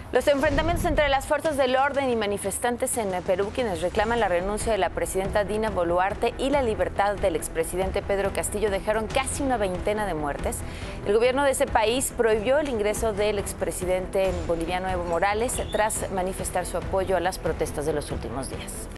Los enfrentamientos entre las fuerzas del orden y manifestantes en Perú, quienes reclaman la renuncia de la presidenta Dina Boluarte y la libertad del expresidente Pedro Castillo, dejaron casi una veintena de muertes. El gobierno de ese país prohibió el ingreso del expresidente boliviano Evo Morales tras manifestar su apoyo a las protestas de los últimos días.